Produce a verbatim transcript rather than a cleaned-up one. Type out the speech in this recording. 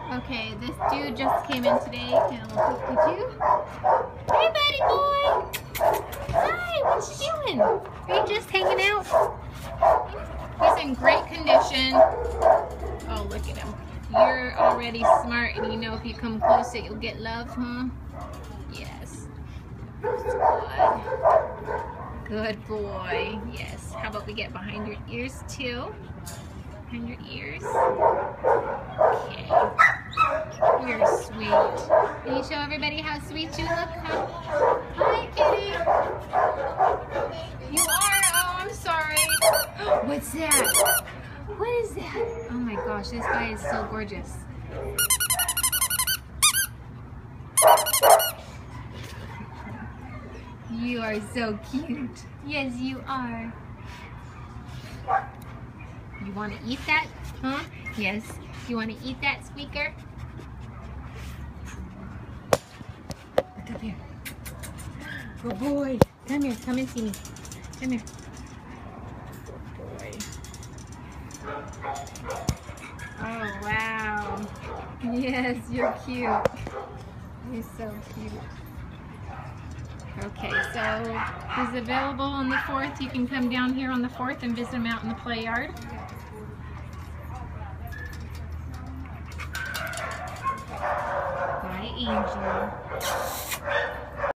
Okay, this dude just came in today. Can I look at you? Hey, buddy boy. Hi, what you doing? Are you just hanging out? He's in great condition. Oh, look at him. You're already smart and you know if you come closer you'll get love, huh? Yes. Good. Good boy. Yes. How about we get behind your ears too? Behind your ears. Okay. You're sweet. Can you show everybody how sweet you look, huh? Hi, kitty. You are? Oh, I'm sorry. What's that? What is that? Oh my gosh, this guy is so gorgeous. You are so cute. Yes, you are. You want to eat that? Huh? Yes. You want to eat that, Squeaker? Look up here. Good boy. Come here. Come and see me. Come here. Good boy. Oh, wow. Yes, you're cute. You're so cute. Okay, so he's available on the fourth. You can come down here on the fourth and visit him out in the play yard. Bye, Angel.